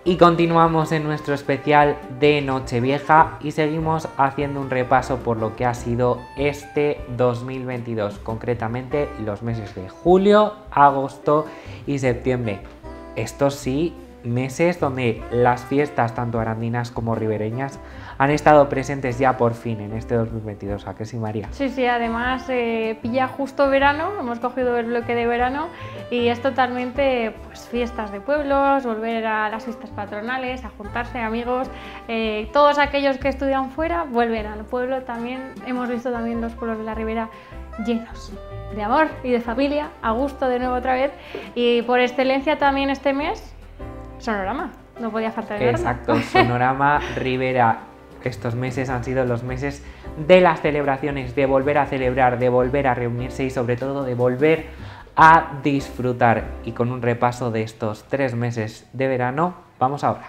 Y continuamos en nuestro especial de Nochevieja y seguimos haciendo un repaso por lo que ha sido este 2022, concretamente los meses de julio, agosto y septiembre. Estos sí, meses donde las fiestas tanto arandinas como ribereñas han estado presentes ya por fin en este 2022. ¿A qué sí, María? Sí, además pilla justo verano, hemos cogido el bloque de verano y es totalmente pues, fiestas de pueblos, volver a las fiestas patronales, a juntarse amigos, todos aquellos que estudian fuera vuelven al pueblo también, hemos visto también los pueblos de la Ribera llenos de amor y de familia, a gusto de nuevo otra vez y por excelencia también este mes, Sonorama, no podía faltar el Exacto, Sonorama Ribera. Estos meses han sido los meses de las celebraciones, de volver a celebrar, de volver a reunirse y sobre todo de volver a disfrutar. Y con un repaso de estos 3 meses de verano, vamos ahora.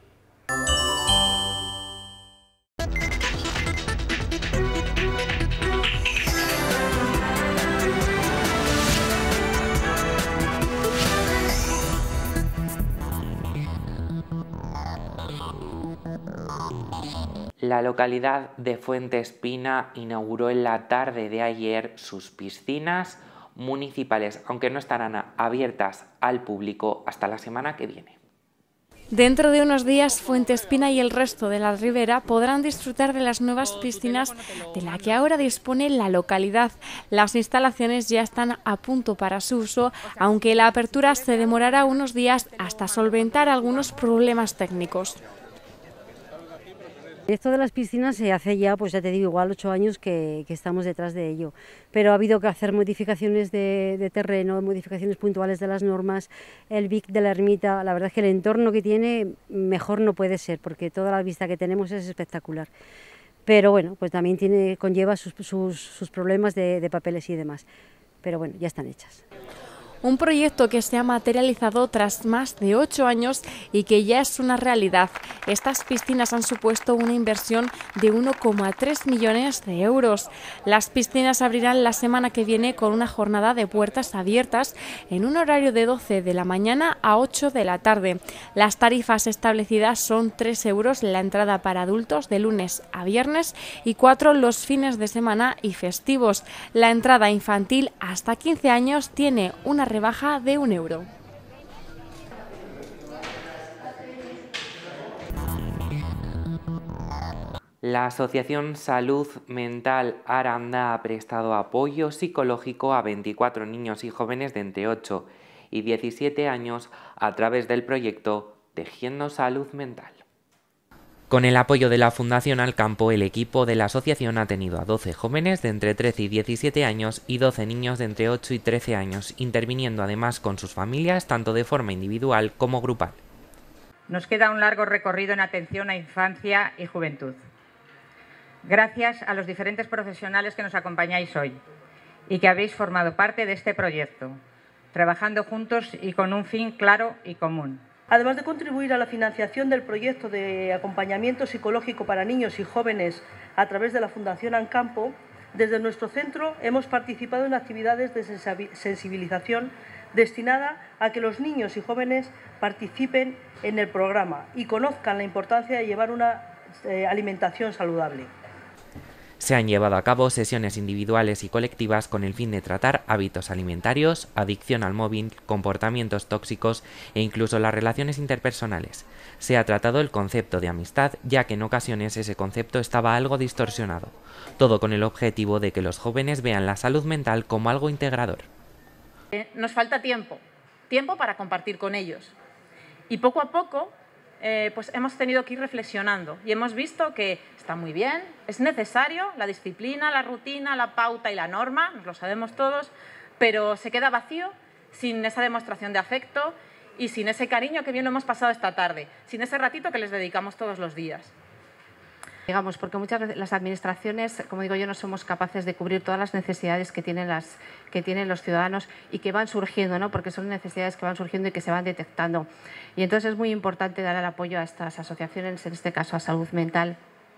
La localidad de Fuente Espina inauguró en la tarde de ayer sus piscinas municipales, aunque no estarán abiertas al público hasta la semana que viene. Dentro de unos días, Fuente Espina y el resto de la Ribera podrán disfrutar de las nuevas piscinas de la que ahora dispone la localidad. Las instalaciones ya están a punto para su uso, aunque la apertura se demorará unos días hasta solventar algunos problemas técnicos. Esto de las piscinas se hace ya, pues ya te digo, igual 8 años que estamos detrás de ello, pero ha habido que hacer modificaciones de terreno, modificaciones puntuales de las normas, el Vic de la ermita, la verdad es que el entorno que tiene mejor no puede ser, porque toda la vista que tenemos es espectacular, pero bueno, pues también conlleva sus problemas de papeles y demás, pero bueno, ya están hechas. Un proyecto que se ha materializado tras más de 8 años y que ya es una realidad. Estas piscinas han supuesto una inversión de 1,3 millones de euros. Las piscinas abrirán la semana que viene con una jornada de puertas abiertas en un horario de 12 de la mañana a 8 de la tarde. Las tarifas establecidas son 3 euros la entrada para adultos de lunes a viernes y 4 los fines de semana y festivos. La entrada infantil hasta 15 años tiene una rebaja de 1 euro. La Asociación Salud Mental Aranda ha prestado apoyo psicológico a 24 niños y jóvenes de entre 8 y 17 años a través del proyecto Tejiendo Salud Mental. Con el apoyo de la Fundación Alcampo, el equipo de la asociación ha tenido a 12 jóvenes de entre 13 y 17 años y 12 niños de entre 8 y 13 años, interviniendo además con sus familias tanto de forma individual como grupal. Nos queda un largo recorrido en atención a infancia y juventud. Gracias a los diferentes profesionales que nos acompañáis hoy y que habéis formado parte de este proyecto, trabajando juntos y con un fin claro y común. Además de contribuir a la financiación del proyecto de acompañamiento psicológico para niños y jóvenes a través de la Fundación Alcampo, desde nuestro centro hemos participado en actividades de sensibilización destinada a que los niños y jóvenes participen en el programa y conozcan la importancia de llevar una alimentación saludable. Se han llevado a cabo sesiones individuales y colectivas con el fin de tratar hábitos alimentarios, adicción al móvil, comportamientos tóxicos e incluso las relaciones interpersonales. Se ha tratado el concepto de amistad, ya que en ocasiones ese concepto estaba algo distorsionado. Todo con el objetivo de que los jóvenes vean la salud mental como algo integrador. Nos falta tiempo para compartir con ellos. Y poco a poco pues hemos tenido que ir reflexionando y hemos visto que está muy bien, es necesario la disciplina, la rutina, la pauta y la norma, nos lo sabemos todos, pero se queda vacío sin esa demostración de afecto y sin ese cariño que bien lo hemos pasado esta tarde, sin ese ratito que les dedicamos todos los días. Digamos, porque muchas veces las administraciones, como digo yo, no somos capaces de cubrir todas las necesidades que tienen los ciudadanos y que van surgiendo, ¿no? Porque son necesidades que van surgiendo y que se van detectando. Y entonces es muy importante dar el apoyo a estas asociaciones, en este caso a Salud Mental,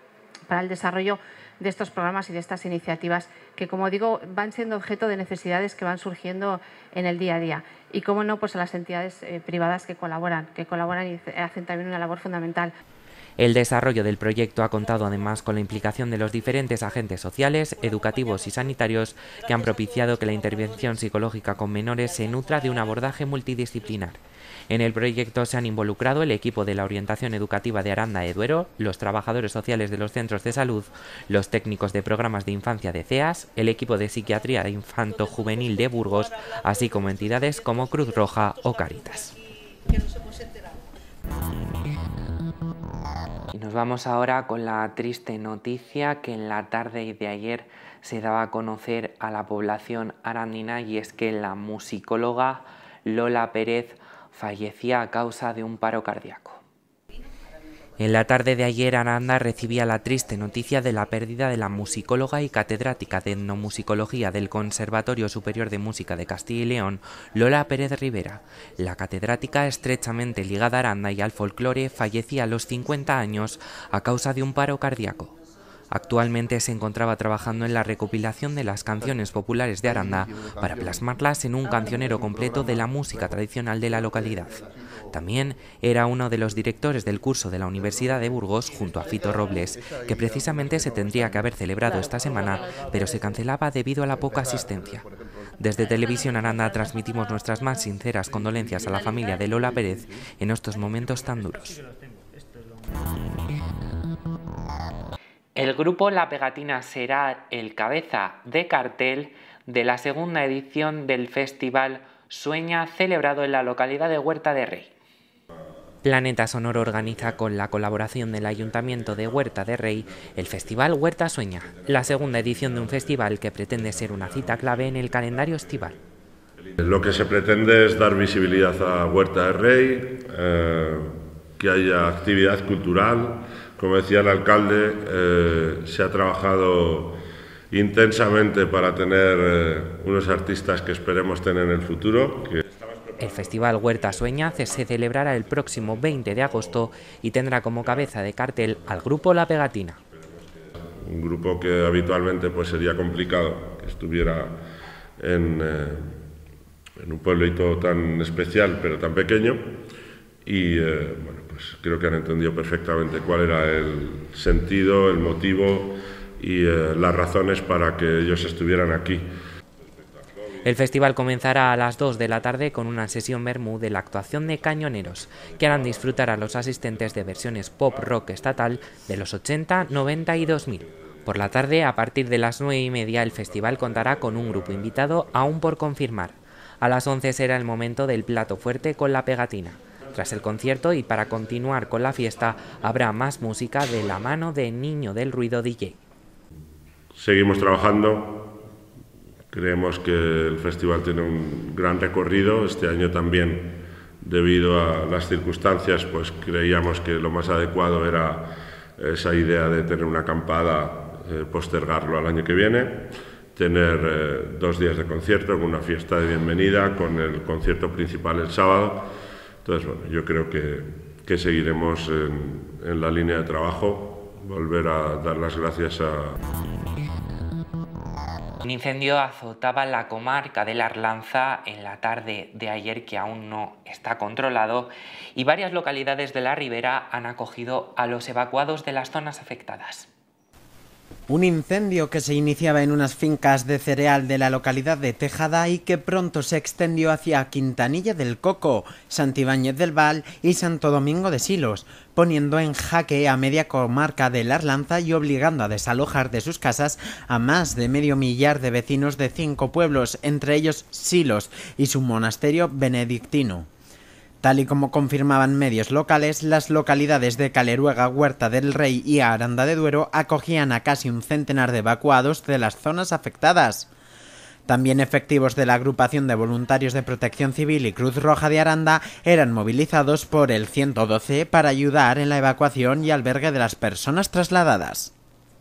para el desarrollo de estos programas y de estas iniciativas que, como digo, van siendo objeto de necesidades que van surgiendo en el día a día. Y, cómo no, pues a las entidades privadas que colaboran y hacen también una labor fundamental. El desarrollo del proyecto ha contado además con la implicación de los diferentes agentes sociales, educativos y sanitarios que han propiciado que la intervención psicológica con menores se nutra de un abordaje multidisciplinar. En el proyecto se han involucrado el equipo de la orientación educativa de Aranda de Duero, los trabajadores sociales de los centros de salud, los técnicos de programas de infancia de CEAS, el equipo de psiquiatría infanto-juvenil de Burgos, así como entidades como Cruz Roja o Cáritas. Y nos vamos ahora con la triste noticia que en la tarde de ayer se daba a conocer a la población arandina, y es que la musicóloga Lola Pérez fallecía a causa de un paro cardíaco. En la tarde de ayer, Aranda recibía la triste noticia de la pérdida de la musicóloga y catedrática de etnomusicología del Conservatorio Superior de Música de Castilla y León, Lola Pérez Rivera. La catedrática, estrechamente ligada a Aranda y al folclore, fallecía a los 50 años a causa de un paro cardíaco. Actualmente se encontraba trabajando en la recopilación de las canciones populares de Aranda para plasmarlas en un cancionero completo de la música tradicional de la localidad. También era uno de los directores del curso de la Universidad de Burgos, junto a Fito Robles, que precisamente se tendría que haber celebrado esta semana, pero se cancelaba debido a la poca asistencia. Desde Televisión Aranda transmitimos nuestras más sinceras condolencias a la familia de Lola Pérez en estos momentos tan duros. El grupo La Pegatina será el cabeza de cartel de la segunda edición del festival Sueña, celebrado en la localidad de Huerta de Rey. Planeta Sonoro organiza, con la colaboración del Ayuntamiento de Huerta de Rey, el festival Huerta Sueña, la segunda edición de un festival que pretende ser una cita clave en el calendario estival. Lo que se pretende es dar visibilidad a Huerta de Rey, que haya actividad cultural. Como decía el alcalde, se ha trabajado intensamente para tener unos artistas que esperemos tener en el futuro. El Festival Huerta Sueña se celebrará el próximo 20 de agosto y tendrá como cabeza de cartel al grupo La Pegatina. Un grupo que habitualmente pues sería complicado que estuviera en un pueblito tan especial pero tan pequeño, y bueno, pues creo que han entendido perfectamente cuál era el sentido, el motivo y las razones para que ellos estuvieran aquí. El festival comenzará a las 2 de la tarde con una sesión vermú de la actuación de cañoneros, que harán disfrutar a los asistentes de versiones pop rock estatal de los 80, 90 y 2000. Por la tarde, a partir de las 9:30, el festival contará con un grupo invitado aún por confirmar. A las 11 será el momento del plato fuerte con La Pegatina. Tras el concierto y para continuar con la fiesta, habrá más música de la mano de Niño del Ruido DJ. Seguimos trabajando. Creemos que el festival tiene un gran recorrido. Este año también, debido a las circunstancias, pues creíamos que lo más adecuado era esa idea de tener una acampada, postergarlo al año que viene, tener 2 días de concierto con una fiesta de bienvenida, con el concierto principal el sábado. Entonces, bueno, yo creo que seguiremos en la línea de trabajo, volver a dar las gracias a... Un incendio azotaba la comarca de la Arlanza en la tarde de ayer, que aún no está controlado, y varias localidades de la ribera han acogido a los evacuados de las zonas afectadas. Un incendio que se iniciaba en unas fincas de cereal de la localidad de Tejada y que pronto se extendió hacia Quintanilla del Coco, Santibáñez del Val y Santo Domingo de Silos, poniendo en jaque a media comarca de la Arlanza y obligando a desalojar de sus casas a más de medio millar de vecinos de 5 pueblos, entre ellos Silos y su monasterio benedictino. Tal y como confirmaban medios locales, las localidades de Caleruega, Huerta del Rey y Aranda de Duero acogían a casi un centenar de evacuados de las zonas afectadas. También efectivos de la Agrupación de Voluntarios de Protección Civil y Cruz Roja de Aranda eran movilizados por el 112 para ayudar en la evacuación y albergue de las personas trasladadas.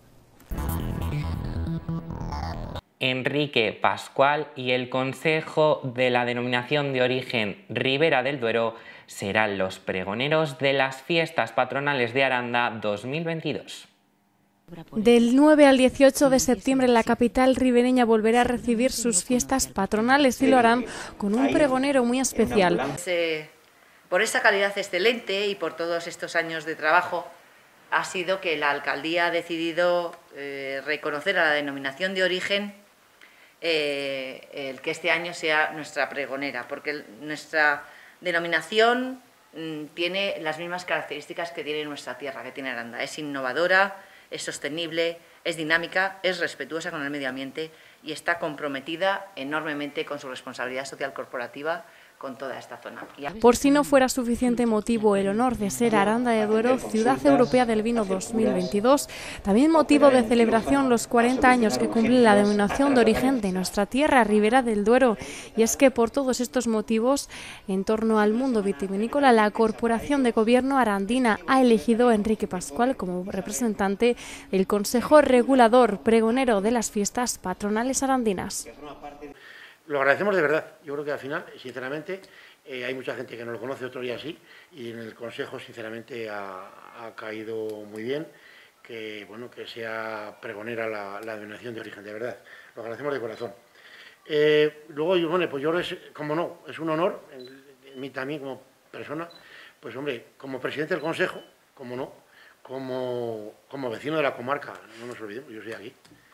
Enrique Pascual y el Consejo de la Denominación de Origen Ribera del Duero serán los pregoneros de las fiestas patronales de Aranda 2022. Del 9 al 18 de septiembre la capital ribereña volverá a recibir sus fiestas patronales y lo harán con un pregonero muy especial. Por esa calidad excelente y por todos estos años de trabajo ha sido que la alcaldía ha decidido reconocer a la denominación de origen el que este año sea nuestra pregonera, porque nuestra denominación tiene las mismas características que tiene nuestra tierra, que tiene Aranda. Es innovadora, es sostenible, es dinámica, es respetuosa con el medio ambiente y está comprometida enormemente con su responsabilidad social corporativa con toda esta zona. Por si no fuera suficiente motivo el honor de ser Aranda de Duero Ciudad Europea del Vino 2022, también motivo de celebración los 40 años que cumple la denominación de origen de nuestra tierra, Ribera del Duero. Y es que por todos estos motivos, en torno al mundo vitivinícola, la Corporación de Gobierno arandina ha elegido a Enrique Pascual como representante del Consejo Regulador Pregonero de las Fiestas Patronales Arandinas. Lo agradecemos de verdad. Yo creo que al final, sinceramente, hay mucha gente que no lo conoce, otro día sí, y en el Consejo, sinceramente, ha caído muy bien que, bueno, que sea pregonera la denominación de origen, de verdad. Lo agradecemos de corazón. Luego, bueno, pues yo, como no, es un honor, en mí también como persona, pues hombre, como presidente del Consejo, como no, como vecino de la comarca, no nos olvidemos, yo soy aquí.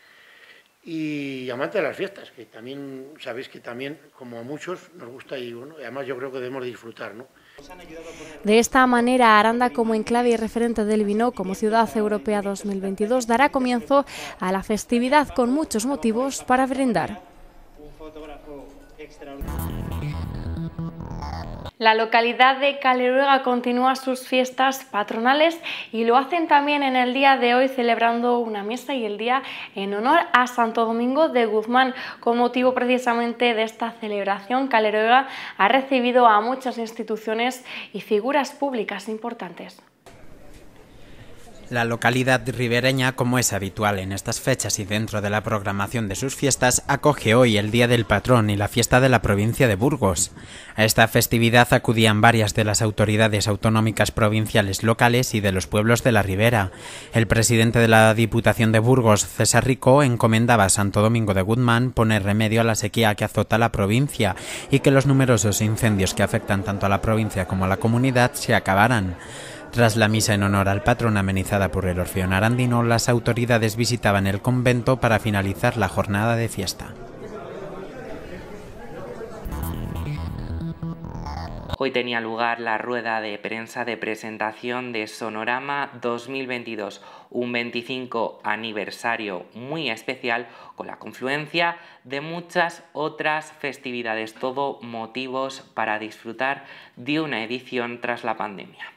Y amante de las fiestas, que también sabéis que también, como a muchos, nos gusta y bueno, además yo creo que debemos disfrutar, ¿no? De esta manera, Aranda, como enclave y referente del vino, como Ciudad Europea 2022, dará comienzo a la festividad con muchos motivos para brindar. La localidad de Caleruega continúa sus fiestas patronales y lo hacen también en el día de hoy celebrando una misa y el día en honor a Santo Domingo de Guzmán. Con motivo precisamente de esta celebración, Caleruega ha recibido a muchas instituciones y figuras públicas importantes. La localidad ribereña, como es habitual en estas fechas y dentro de la programación de sus fiestas, acoge hoy el Día del Patrón y la fiesta de la provincia de Burgos. A esta festividad acudían varias de las autoridades autonómicas provinciales locales y de los pueblos de la Ribera. El presidente de la Diputación de Burgos, César Rico, encomendaba a Santo Domingo de Guzmán poner remedio a la sequía que azota la provincia y que los numerosos incendios que afectan tanto a la provincia como a la comunidad se acabaran. Tras la misa en honor al patrón amenizada por el Orfeón Arandino, las autoridades visitaban el convento para finalizar la jornada de fiesta. Hoy tenía lugar la rueda de prensa de presentación de Sonorama 2022, un 25 aniversario muy especial con la confluencia de muchas otras festividades, todo motivos para disfrutar de una edición tras la pandemia.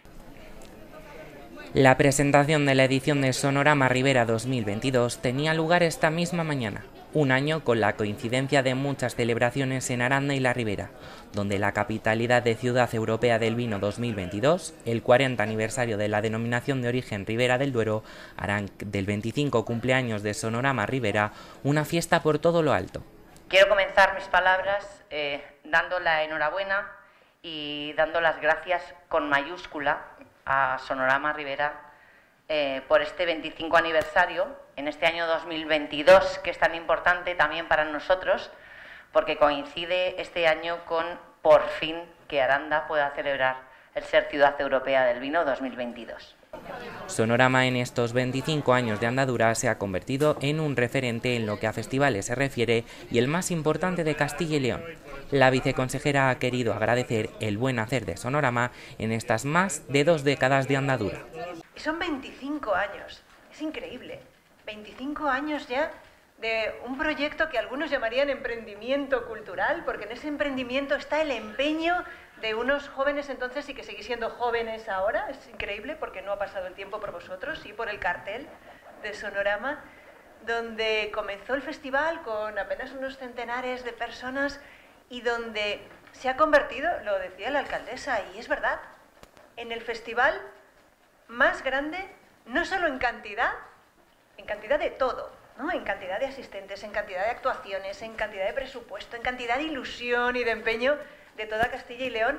La presentación de la edición de Sonorama Ribera 2022 tenía lugar esta misma mañana, un año con la coincidencia de muchas celebraciones en Aranda y la Ribera, donde la capitalidad de Ciudad Europea del Vino 2022, el 40 aniversario de la denominación de origen Ribera del Duero, harán del 25 cumpleaños de Sonorama Ribera una fiesta por todo lo alto. Quiero comenzar mis palabras dando la enhorabuena y dando las gracias con mayúscula a Sonorama Ribera por este 25 aniversario, en este año 2022, que es tan importante también para nosotros, porque coincide este año con, por fin, que Aranda pueda celebrar el ser Ciudad Europea del Vino 2022. Sonorama en estos 25 años de andadura se ha convertido en un referente en lo que a festivales se refiere y el más importante de Castilla y León. La viceconsejera ha querido agradecer el buen hacer de Sonorama en estas más de 2 décadas de andadura. Son 25 años, es increíble, 25 años ya de un proyecto que algunos llamarían emprendimiento cultural, porque en ese emprendimiento está el empeño de unos jóvenes entonces y que seguís siendo jóvenes ahora. Es increíble porque no ha pasado el tiempo por vosotros y por el cartel de Sonorama, donde comenzó el festival con apenas unos centenares de personas y donde se ha convertido, lo decía la alcaldesa, y es verdad, en el festival más grande, no solo en cantidad de todo, ¿no? En cantidad de asistentes, en cantidad de actuaciones, en cantidad de presupuesto, en cantidad de ilusión y de empeño de toda Castilla y León,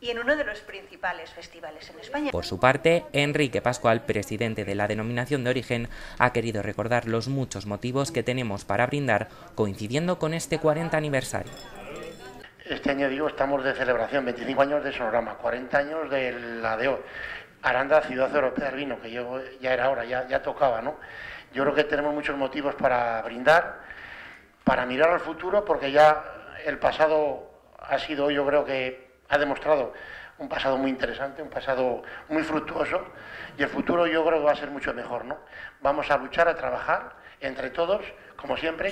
y en uno de los principales festivales en España. Por su parte, Enrique Pascual, presidente de la denominación de origen, ha querido recordar los muchos motivos que tenemos para brindar coincidiendo con este 40 aniversario. Este año, digo, estamos de celebración, 25 años de Sonorama, 40 años de la de hoy. Aranda, Ciudad Europea del Vino, que ya era hora, ya tocaba, ¿no? Yo creo que tenemos muchos motivos para brindar, para mirar al futuro, porque ya el pasado ha sido, yo creo que ha demostrado un pasado muy interesante, un pasado muy fructuoso, y el futuro yo creo que va a ser mucho mejor, ¿no? Vamos a luchar, a trabajar entre todos, como siempre.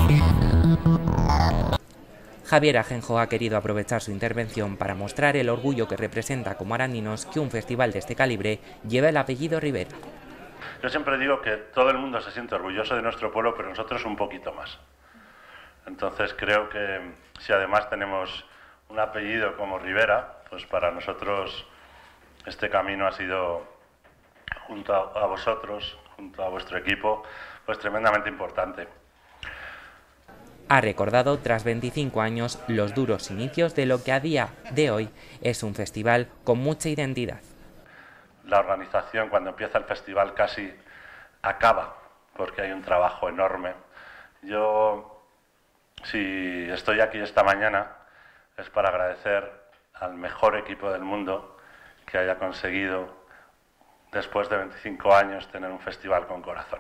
Javier Ajenjo ha querido aprovechar su intervención para mostrar el orgullo que representa como arandinos que un festival de este calibre lleve el apellido Ribera. Yo siempre digo que todo el mundo se siente orgulloso de nuestro pueblo, pero nosotros un poquito más. Entonces creo que si además tenemos un apellido como Ribera, pues para nosotros este camino ha sido, junto a vosotros, junto a vuestro equipo, pues tremendamente importante. Ha recordado, tras 25 años, los duros inicios de lo que a día de hoy es un festival con mucha identidad. La organización, cuando empieza el festival, casi acaba, porque hay un trabajo enorme. Yo, si estoy aquí esta mañana, es para agradecer al mejor equipo del mundo que haya conseguido, después de 25 años, tener un festival con corazón.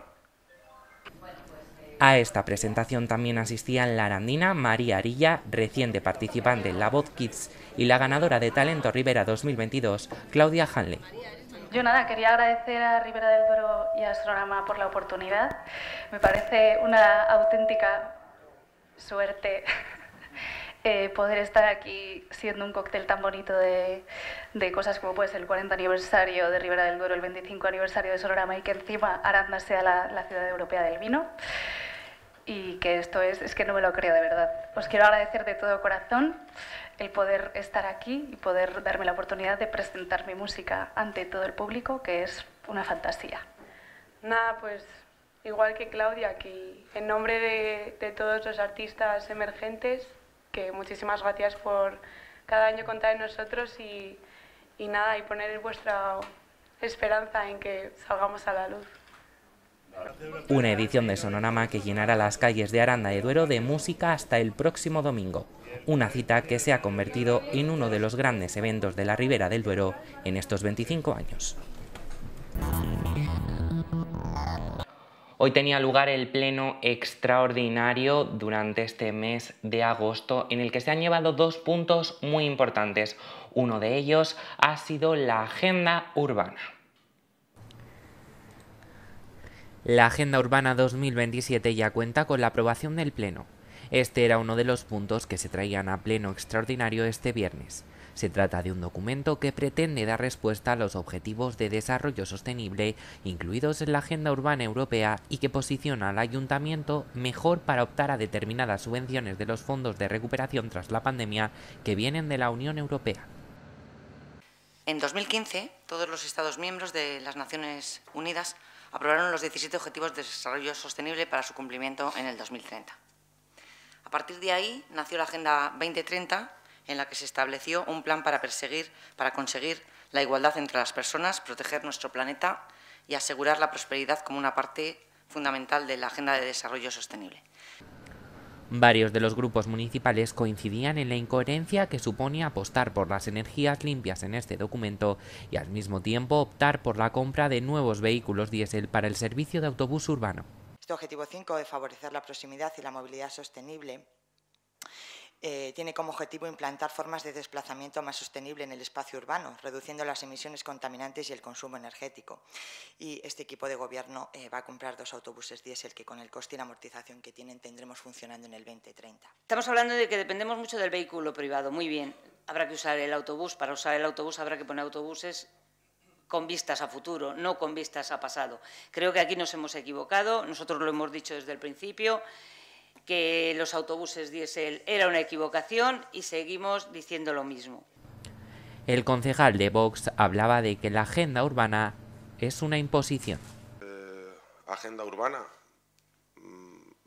A esta presentación también asistían la arandina María Arilla, reciente participante en La Voz Kids, y la ganadora de Talento Ribera 2022, Claudia Hanley. Yo nada, quería agradecer a Ribera del Duero y a Sonorama por la oportunidad. Me parece una auténtica suerte poder estar aquí siendo un cóctel tan bonito de cosas como puede ser el 40 aniversario de Ribera del Duero, el 25 aniversario de Sonorama y que encima Aranda sea la ciudad europea del vino. Y que esto es que no me lo creo de verdad. Os quiero agradecer de todo corazón el poder estar aquí y poder darme la oportunidad de presentar mi música ante todo el público, que es una fantasía. Nada, pues igual que Claudia, aquí en nombre de todos los artistas emergentes, que muchísimas gracias por cada año contar en nosotros y nada, y poner vuestra esperanza en que salgamos a la luz. Una edición de Sonorama que llenará las calles de Aranda de Duero de música hasta el próximo domingo. Una cita que se ha convertido en uno de los grandes eventos de la Ribera del Duero en estos 25 años. Hoy tenía lugar el pleno extraordinario durante este mes de agosto en el que se han llevado dos puntos muy importantes. Uno de ellos ha sido la agenda urbana. La Agenda Urbana 2027 ya cuenta con la aprobación del Pleno. Este era uno de los puntos que se traían a pleno extraordinario este viernes. Se trata de un documento que pretende dar respuesta a los objetivos de desarrollo sostenible incluidos en la Agenda Urbana Europea y que posiciona al Ayuntamiento mejor para optar a determinadas subvenciones de los fondos de recuperación tras la pandemia que vienen de la Unión Europea. En 2015, todos los Estados miembros de las Naciones Unidas aprobaron los 17 Objetivos de Desarrollo Sostenible para su cumplimiento en el 2030. A partir de ahí nació la Agenda 2030, en la que se estableció un plan para conseguir la igualdad entre las personas, proteger nuestro planeta y asegurar la prosperidad como una parte fundamental de la Agenda de Desarrollo Sostenible. Varios de los grupos municipales coincidían en la incoherencia que supone apostar por las energías limpias en este documento y al mismo tiempo optar por la compra de nuevos vehículos diésel para el servicio de autobús urbano. Este objetivo 5 de favorecer la proximidad y la movilidad sostenible tiene como objetivo implantar formas de desplazamiento más sostenible en el espacio urbano, reduciendo las emisiones contaminantes y el consumo energético. Y este equipo de gobierno va a comprar 2 autobuses diésel que con el coste y la amortización que tienen tendremos funcionando en el 2030. Estamos hablando de que dependemos mucho del vehículo privado. Muy bien, habrá que usar el autobús. Para usar el autobús habrá que poner autobuses con vistas a futuro, no con vistas a pasado. Creo que aquí nos hemos equivocado, nosotros lo hemos dicho desde el principio, que los autobuses diésel era una equivocación y seguimos diciendo lo mismo. El concejal de Vox hablaba de que la agenda urbana es una imposición. Agenda urbana,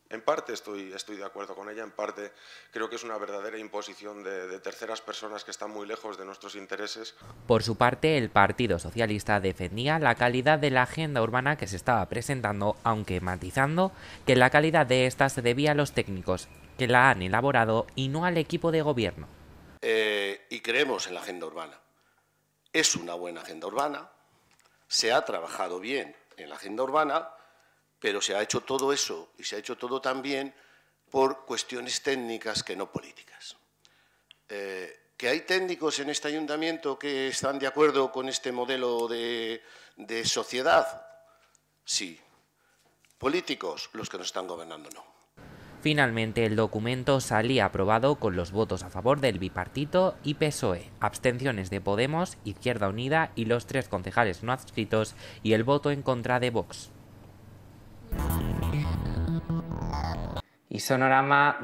En parte estoy de acuerdo con ella, en parte creo que es una verdadera imposición de terceras personas que están muy lejos de nuestros intereses. Por su parte, el Partido Socialista defendía la calidad de la agenda urbana que se estaba presentando, aunque matizando que la calidad de esta se debía a los técnicos que la han elaborado y no al equipo de gobierno. Y creemos en la agenda urbana. Es una buena agenda urbana, se ha trabajado bien en la agenda urbana, pero se ha hecho todo eso y se ha hecho todo también por cuestiones técnicas que no políticas. ¿Que hay técnicos en este ayuntamiento que están de acuerdo con este modelo de sociedad? Sí. Políticos, los que nos están gobernando, no. Finalmente, el documento salía aprobado con los votos a favor del bipartito y PSOE, abstenciones de Podemos, Izquierda Unida y los 3 concejales no adscritos y el voto en contra de Vox. Y Sonorama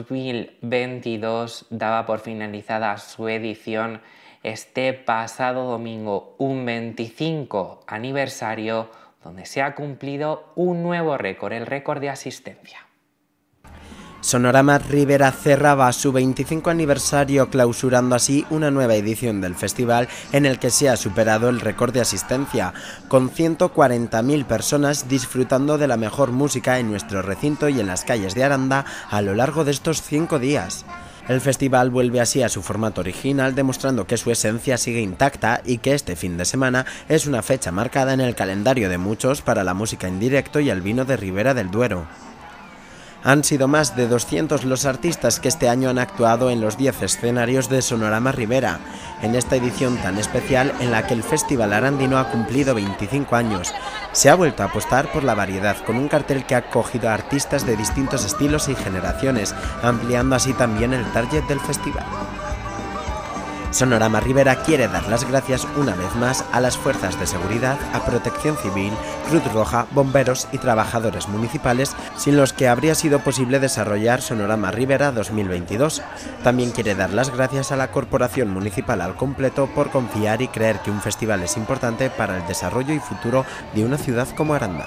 2022 daba por finalizada su edición este pasado domingo, un 25 aniversario, donde se ha cumplido un nuevo récord, el récord de asistencia. Sonorama Ribera cerraba su 25 aniversario clausurando así una nueva edición del festival en el que se ha superado el récord de asistencia, con 140.000 personas disfrutando de la mejor música en nuestro recinto y en las calles de Aranda a lo largo de estos 5 días. El festival vuelve así a su formato original, demostrando que su esencia sigue intacta y que este fin de semana es una fecha marcada en el calendario de muchos para la música en directo y el vino de Ribera del Duero. Han sido más de 200 los artistas que este año han actuado en los 10 escenarios de Sonorama Ribera, en esta edición tan especial en la que el Festival Arandino ha cumplido 25 años. Se ha vuelto a apostar por la variedad, con un cartel que ha acogido a artistas de distintos estilos y generaciones, ampliando así también el target del festival. Sonorama Ribera quiere dar las gracias una vez más a las fuerzas de seguridad, a Protección Civil, Cruz Roja, bomberos y trabajadores municipales, sin los que habría sido posible desarrollar Sonorama Ribera 2022. También quiere dar las gracias a la Corporación Municipal al completo por confiar y creer que un festival es importante para el desarrollo y futuro de una ciudad como Aranda.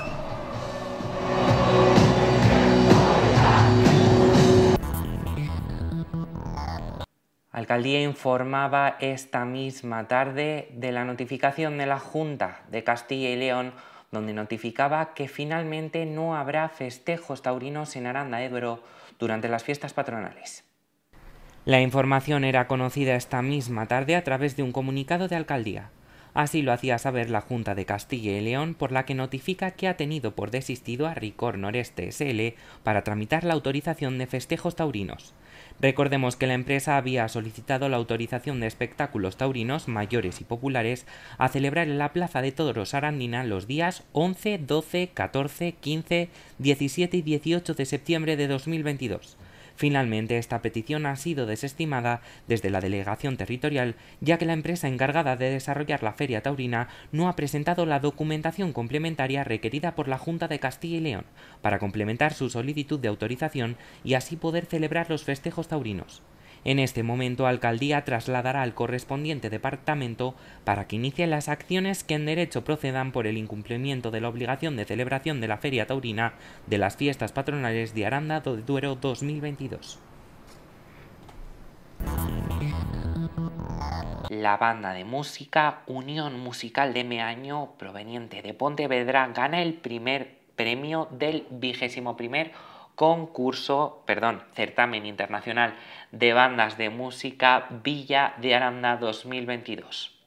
Alcaldía informaba esta misma tarde de la notificación de la Junta de Castilla y León, donde notificaba que finalmente no habrá festejos taurinos en Aranda de Duero durante las fiestas patronales. La información era conocida esta misma tarde a través de un comunicado de Alcaldía. Así lo hacía saber la Junta de Castilla y León, por la que notifica que ha tenido por desistido a Ricor Noreste SL para tramitar la autorización de festejos taurinos. Recordemos que la empresa había solicitado la autorización de espectáculos taurinos mayores y populares a celebrar en la Plaza de Toros Arandina los días 11, 12, 14, 15, 17 y 18 de septiembre de 2022. Finalmente, esta petición ha sido desestimada desde la delegación territorial, ya que la empresa encargada de desarrollar la feria taurina no ha presentado la documentación complementaria requerida por la Junta de Castilla y León para complementar su solicitud de autorización y así poder celebrar los festejos taurinos. En este momento, Alcaldía trasladará al correspondiente departamento para que inicie las acciones que en derecho procedan por el incumplimiento de la obligación de celebración de la Feria Taurina de las Fiestas Patronales de Aranda de Duero 2022. La banda de música Unión Musical de Meaño, proveniente de Pontevedra, gana el primer premio del 21º certamen internacional de bandas de música Villa de Aranda 2022.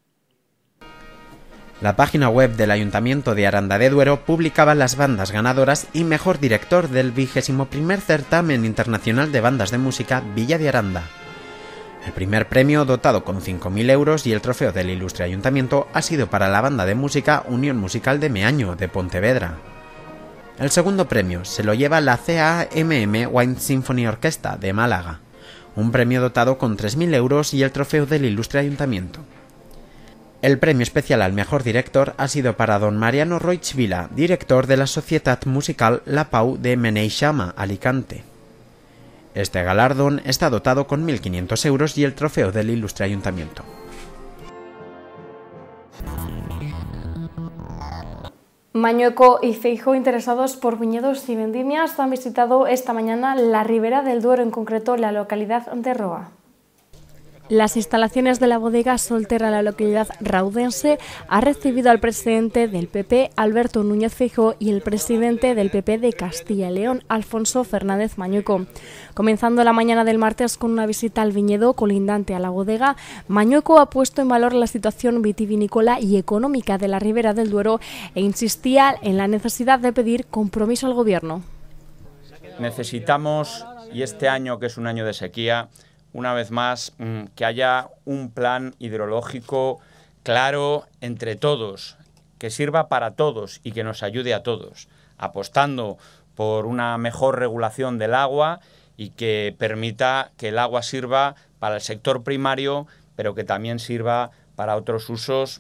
La página web del Ayuntamiento de Aranda de Duero publicaba las bandas ganadoras y mejor director del 21º certamen internacional de bandas de música Villa de Aranda. El primer premio, dotado con 5.000 euros, y el trofeo del ilustre ayuntamiento ha sido para la banda de música Unión Musical de Meaño, de Pontevedra. El segundo premio se lo lleva la CAMM Wind Symphony Orchestra de Málaga, un premio dotado con 3.000 euros y el trofeo del ilustre ayuntamiento. El premio especial al mejor director ha sido para don Mariano Roig Vila, director de la Societat Musical La Pau de Beneixama, Alicante. Este galardón está dotado con 1.500 euros y el trofeo del ilustre ayuntamiento. Mañueco y Feijóo, interesados por viñedos y vendimias, han visitado esta mañana la Ribera del Duero, en concreto la localidad de Roa. Las instalaciones de la bodega Solterra en la localidad raudense ha recibido al presidente del PP, Alberto Núñez Feijóo, y el presidente del PP de Castilla y León, Alfonso Fernández Mañueco. Comenzando la mañana del martes con una visita al viñedo colindante a la bodega, Mañueco ha puesto en valor la situación vitivinícola y económica de la Ribera del Duero e insistía en la necesidad de pedir compromiso al gobierno. Necesitamos, y este año que es un año de sequía, una vez más, que haya un plan hidrológico claro entre todos, que sirva para todos y que nos ayude a todos, apostando por una mejor regulación del agua y que permita que el agua sirva para el sector primario, pero que también sirva para otros usos.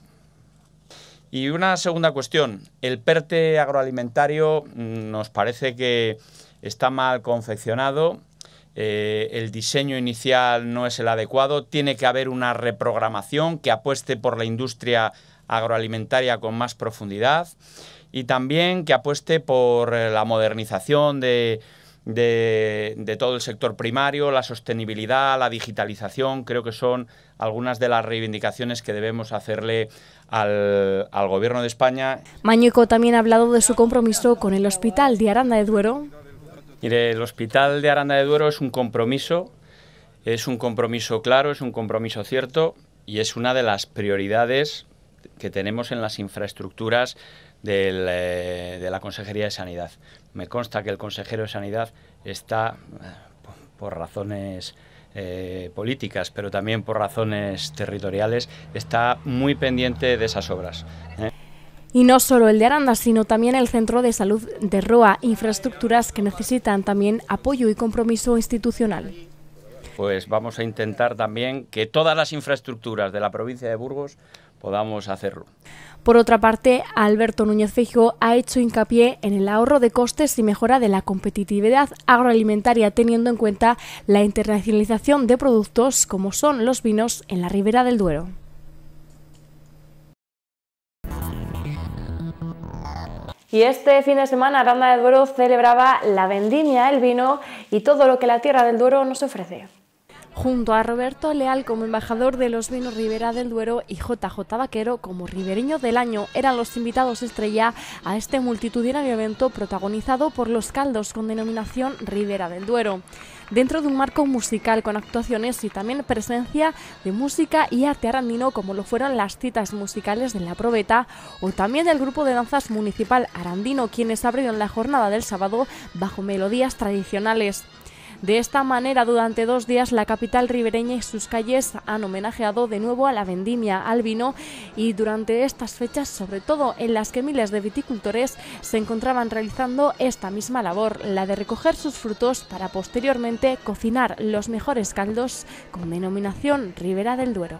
Y una segunda cuestión, el PERTE agroalimentario nos parece que está mal confeccionado. El diseño inicial no es el adecuado, tiene que haber una reprogramación que apueste por la industria agroalimentaria con más profundidad y también que apueste por la modernización de todo el sector primario, la sostenibilidad, la digitalización. Creo que son algunas de las reivindicaciones que debemos hacerle al Gobierno de España. Mañueco también ha hablado de su compromiso con el Hospital de Aranda de Duero. Mire, el Hospital de Aranda de Duero es un compromiso claro, es un compromiso cierto y es una de las prioridades que tenemos en las infraestructuras de la Consejería de Sanidad. Me consta que el consejero de Sanidad está, por razones políticas, pero también por razones territoriales, está muy pendiente de esas obras. Y no solo el de Aranda, sino también el Centro de Salud de Roa, infraestructuras que necesitan también apoyo y compromiso institucional. Pues vamos a intentar también que todas las infraestructuras de la provincia de Burgos podamos hacerlo. Por otra parte, Alberto Núñez Feijóo ha hecho hincapié en el ahorro de costes y mejora de la competitividad agroalimentaria, teniendo en cuenta la internacionalización de productos como son los vinos en la Ribera del Duero. Y este fin de semana Aranda de Duero celebraba la vendimia, el vino y todo lo que la Tierra del Duero nos ofrece. Junto a Roberto Leal como embajador de los vinos Ribera del Duero y JJ Vaquero como ribereño del año, eran los invitados estrella a este multitudinario evento protagonizado por los caldos con denominación Ribera del Duero, dentro de un marco musical con actuaciones y también presencia de música y arte arandino, como lo fueron las citas musicales de La Probeta o también del grupo de danzas municipal arandino, quienes abrieron la jornada del sábado bajo melodías tradicionales. De esta manera, durante 2 días, la capital ribereña y sus calles han homenajeado de nuevo a la vendimia, al vino, y durante estas fechas, sobre todo en las que miles de viticultores se encontraban realizando esta misma labor, la de recoger sus frutos para posteriormente cocinar los mejores caldos con denominación Ribera del Duero.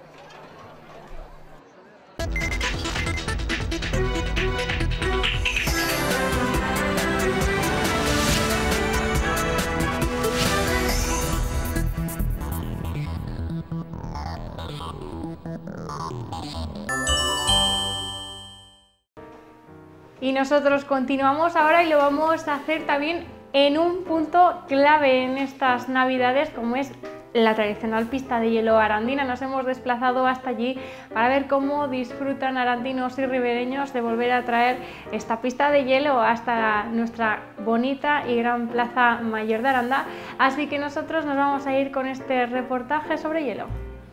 Y nosotros continuamos ahora y lo vamos a hacer también en un punto clave en estas Navidades, como es la tradicional pista de hielo arandina. Nos hemos desplazado hasta allí para ver cómo disfrutan arandinos y ribereños de volver a traer esta pista de hielo hasta nuestra bonita y gran Plaza Mayor de Aranda. Así que nosotros nos vamos a ir con este reportaje sobre hielo.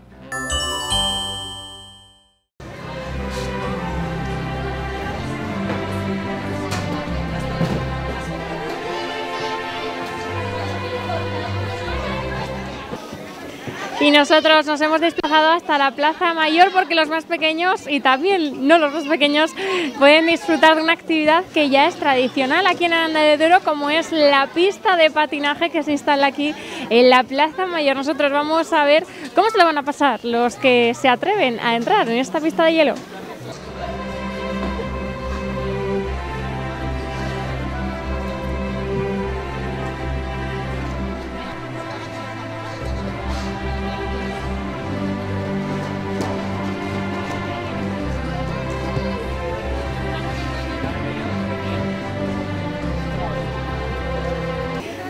Y nosotros nos hemos desplazado hasta la Plaza Mayor porque los más pequeños y también no los más pequeños pueden disfrutar de una actividad que ya es tradicional aquí en Aranda de Duero, como es la pista de patinaje que se instala aquí en la Plaza Mayor. Nosotros vamos a ver cómo se lo van a pasar los que se atreven a entrar en esta pista de hielo.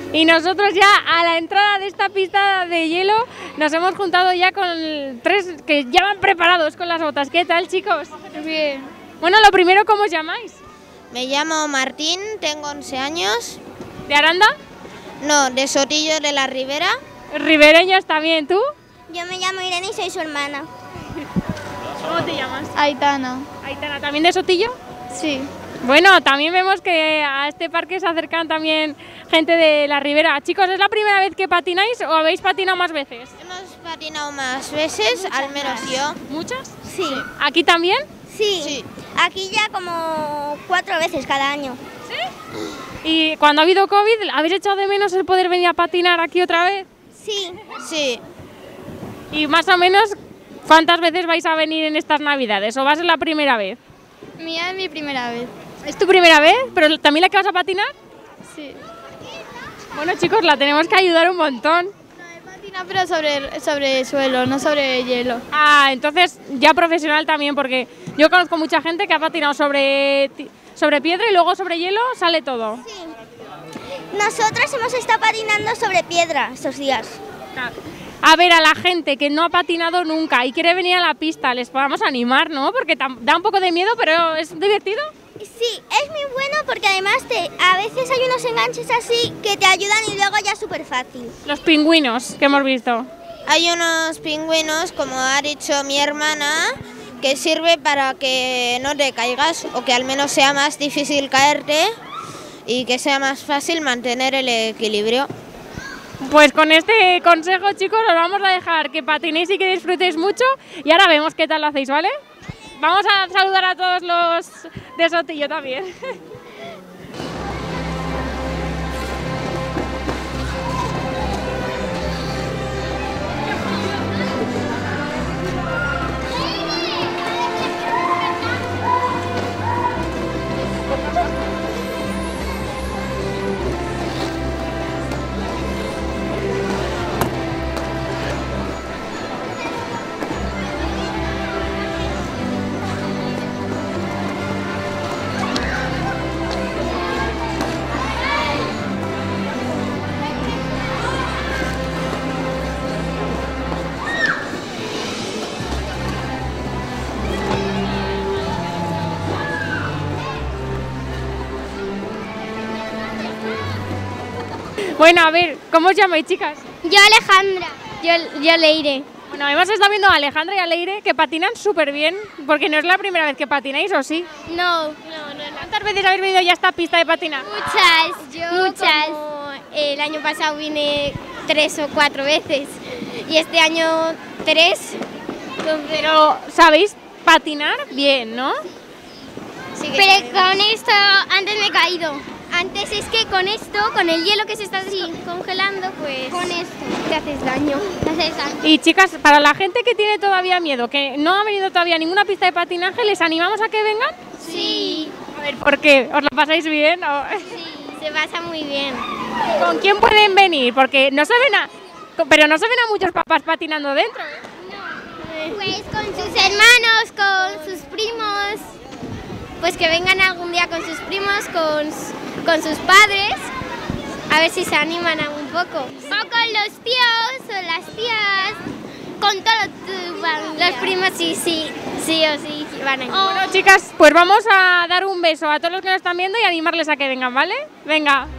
Y nosotros ya a la entrada de esta pista de hielo nos hemos juntado ya con 3 que ya van preparados con las botas. ¿Qué tal, chicos? Bien. Bueno, lo primero, ¿cómo os llamáis? Me llamo Martín, tengo 11 años. ¿De Aranda? No, de Sotillo de la Ribera. Ribereños también, ¿tú? Yo me llamo Irene y soy su hermana. ¿Cómo te llamas? Aitana. Aitana, ¿también de Sotillo? Sí. Bueno, también vemos que a este parque se acercan también gente de la Ribera. Chicos, ¿es la primera vez que patináis o habéis patinado más veces? Hemos patinado más veces, al menos yo. ¿Muchas? Sí. ¿Aquí también? Sí. Aquí ya como 4 veces cada año. ¿Sí? Y cuando ha habido COVID, ¿habéis echado de menos el poder venir a patinar aquí otra vez? Sí. Sí. Y más o menos, ¿cuántas veces vais a venir en estas Navidades? ¿O va a ser la primera vez? Mía es mi primera vez. ¿Es tu primera vez? ¿Pero también la que vas a patinar? Sí. Bueno, chicos, la tenemos que ayudar un montón. Patina, pero sobre suelo, no sobre hielo. Ah, entonces ya profesional también, porque yo conozco mucha gente que ha patinado sobre piedra y luego sobre hielo sale todo. Sí. Nosotras hemos estado patinando sobre piedra estos días. A ver, a la gente que no ha patinado nunca y quiere venir a la pista, les podamos animar, ¿no? Porque da un poco de miedo, pero es divertido. Sí, es muy bueno porque además a veces hay unos enganches así que te ayudan y luego ya es súper fácil. Los pingüinos que hemos visto. Hay unos pingüinos, como ha dicho mi hermana, que sirve para que no te caigas o que al menos sea más difícil caerte y que sea más fácil mantener el equilibrio. Pues con este consejo, chicos, os vamos a dejar que patinéis y que disfrutéis mucho y ahora vemos qué tal lo hacéis, ¿vale? Vamos a saludar a todos los de Sotillo también. Bueno, a ver, ¿cómo os llamáis, chicas? Yo Alejandra. Yo Leire. Bueno, hemos estado viendo a Alejandra y a Leire que patinan súper bien, porque no es la primera vez que patináis, ¿o sí? No. ¿Cuántas veces habéis venido ya a esta pista de patinar? Muchas. Como el año pasado vine 3 o 4 veces y este año 3. Pero sabéis patinar bien, ¿no? Sí, pero con esto antes me he caído. Antes es que con esto, con el hielo que se está congelando, pues con esto te haces daño. Y chicas, para la gente que tiene todavía miedo, que no ha venido todavía a ninguna pista de patinaje, ¿les animamos a que vengan? Sí. A ver, ¿por qué? ¿Os lo pasáis bien? ¿O? Sí, se pasa muy bien. ¿Con quién pueden venir? Porque no se ven pero no se ven a muchos papás patinando dentro, ¿eh? Pues con sus hermanos, con sus primos. Pues que vengan algún día con sus primos, con sus padres, a ver si se animan un poco. O con los tíos o las tías, con todo tu familia. Los primos sí o sí van a ir. Bueno, chicas, pues vamos a dar un beso a todos los que nos están viendo y animarles a que vengan, ¿vale? Venga.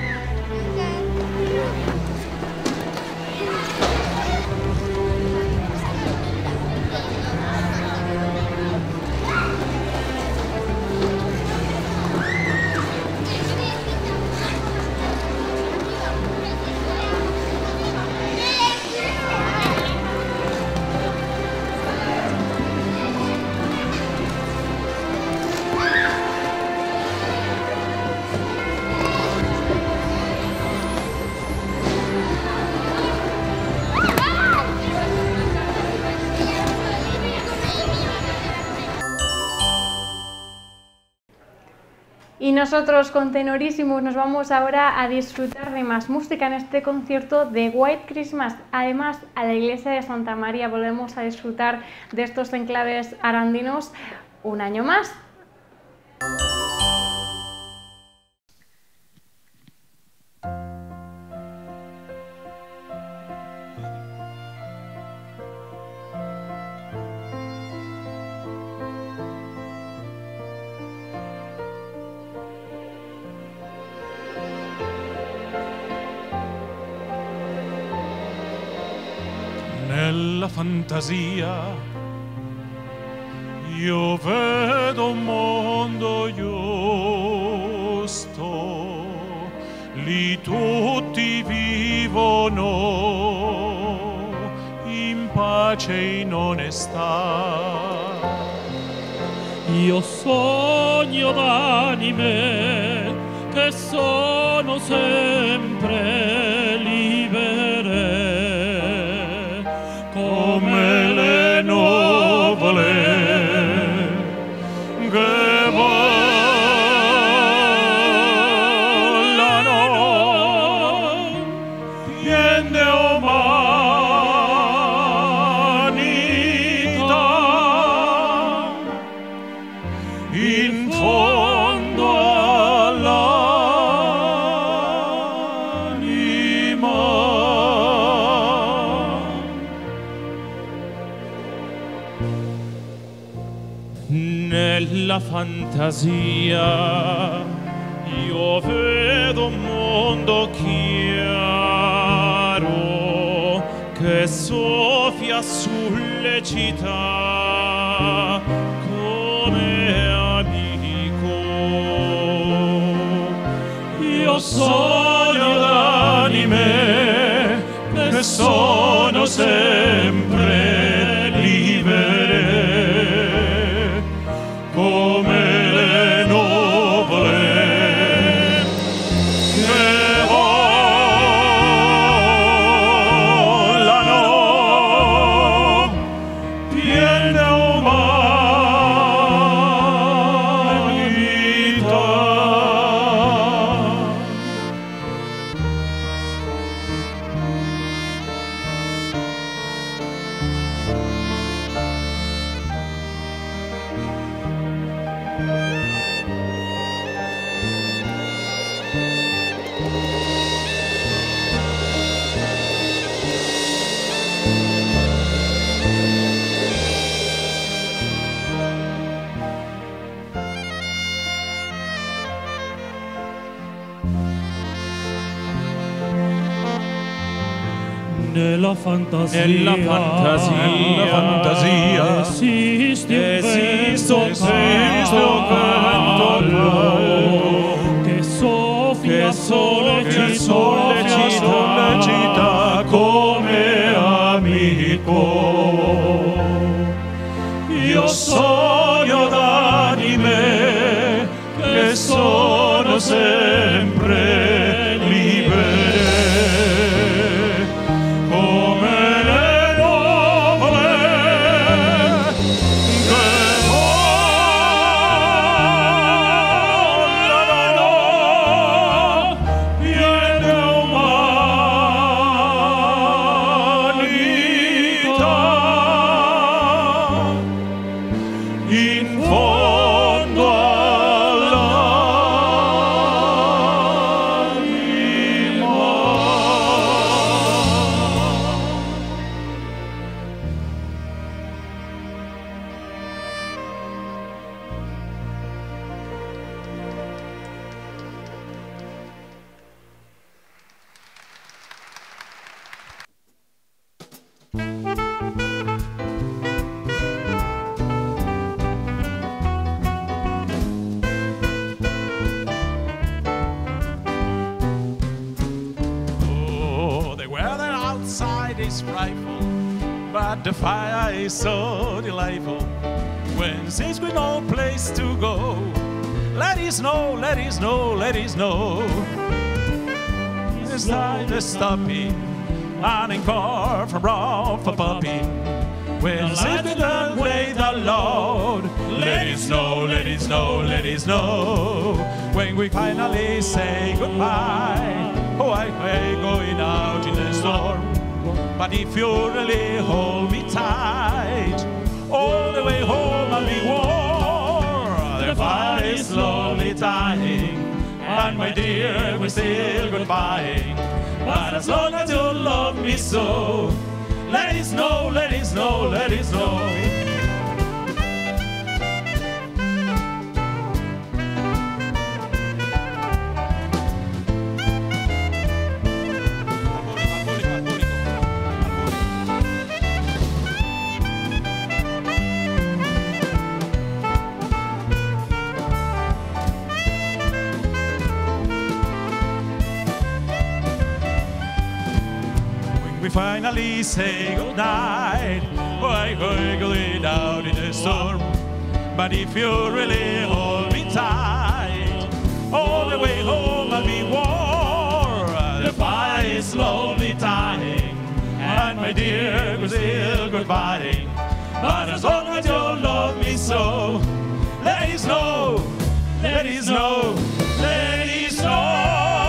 Y nosotros con Tenorísimos nos vamos ahora a disfrutar de más música en este concierto de White Christmas. Además, a la iglesia de Santa María volvemos a disfrutar de estos enclaves arandinos un año más. nella fantasia io vedo un mondo giusto, lì tutti vivono in pace e in onestà. Io sogno d'anime che sono sempre libere, come le nuvole che volano, piene umanità, in fondo all'anima. Nella fantasia io vedo un mondo chiaro che soffia sulle città come amico. Io sogno d'anime che sono sempre libere, come le nuvole che volano, piene umanità. Nella fantasia esiste un canto che soffia sulle città come amico. Io sogno d'anime che sono sempre libere, come le nuvole che volano, piene umanità, in fondo is frightful, but the fire is so delightful. When since we no place to go, let it snow, let it snow, let it snow. It's time to stop it, and in car from round for puppy. When since we don't wait the Lord, let it snow, let it snow, let it snow. When we finally say goodbye, oh, I hate going out in the storm. But if you really hold me tight, all the way home I'll be warm. The fire is slowly dying, and my dear, we're still goodbye. But as long as you love me so, let it snow, let it snow, let it snow. finally say goodnight. I going out in the storm, but if you really hold me tight, all the way home I'll be warm. The fire is slowly dying, and my dear, we're still goodbye. But as long as you love me so, let it snow, let it snow, let it snow.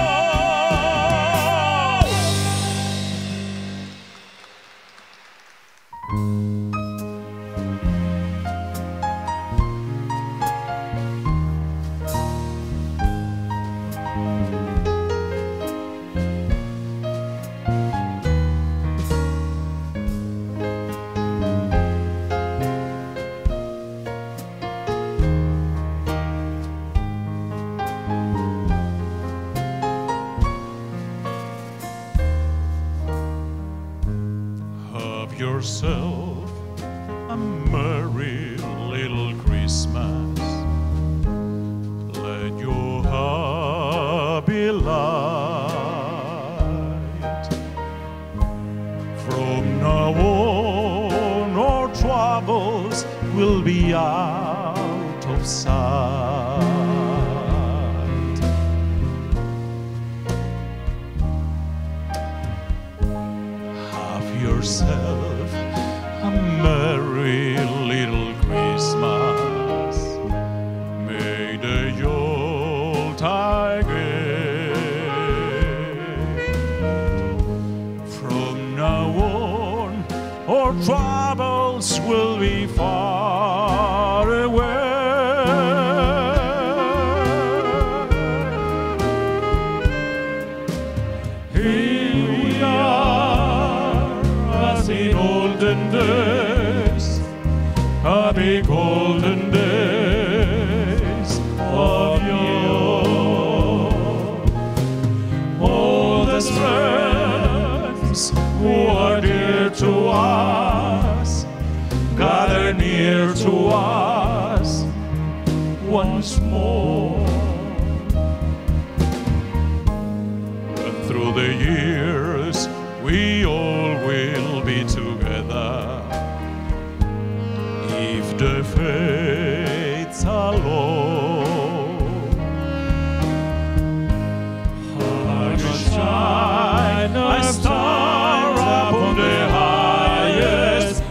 Yourself a merry little Christmas. Let your heart be light. From now on, our troubles will be out of sight. Have yourself a merry little Christmas. May the Yuletide gay. From now on, our troubles will be far away. Here we are, as in olden days, happy golden days of yore. All the friends who are dear to us, gather near to us once more. And through the years we all will be together, if the fates allow. I will shine a star upon the highest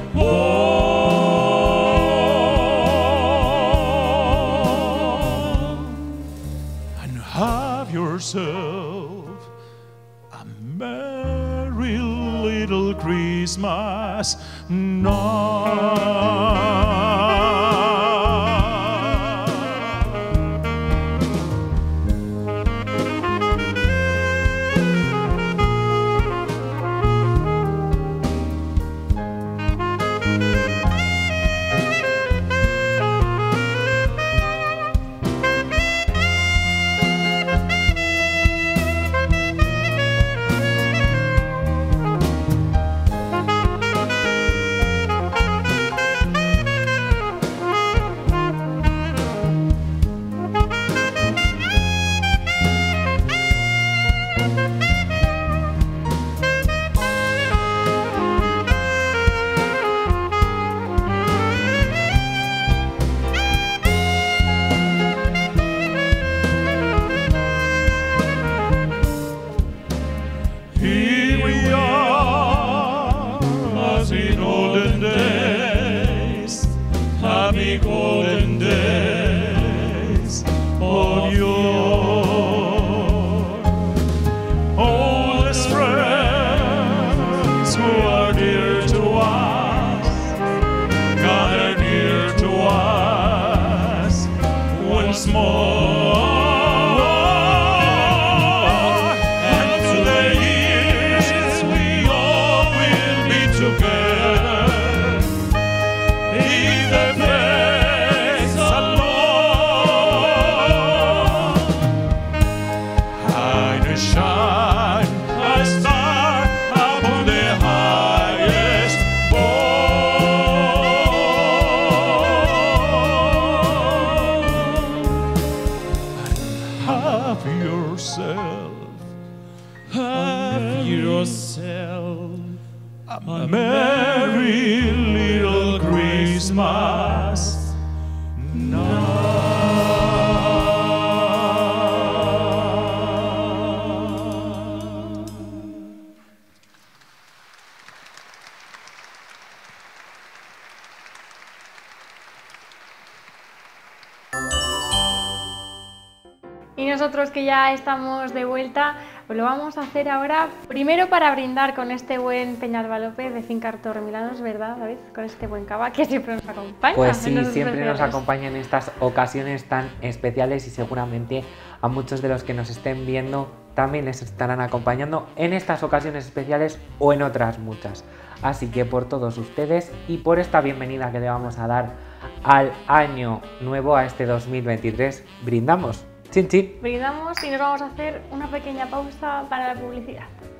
wall, and have yourself a merry little Christmas night. Golden days of yore, all these friends who are dear to us, gather near to us once more. And through the years we all will be together, if the fates allow. A merry little Christmas now. Y nosotros que ya estamos de vuelta, pues lo vamos a hacer ahora, primero para brindar con este buen Peñalba López de Finca Torremirados, ¿verdad, David? Con este buen cava que siempre nos acompaña. Pues sí, siempre nos acompaña en estas ocasiones tan especiales y seguramente a muchos de los que nos estén viendo también les estarán acompañando en estas ocasiones especiales o en otras muchas. Así que por todos ustedes y por esta bienvenida que le vamos a dar al año nuevo, a este 2023, brindamos. Chin, chin. Brindamos y nos vamos a hacer una pequeña pausa para la publicidad.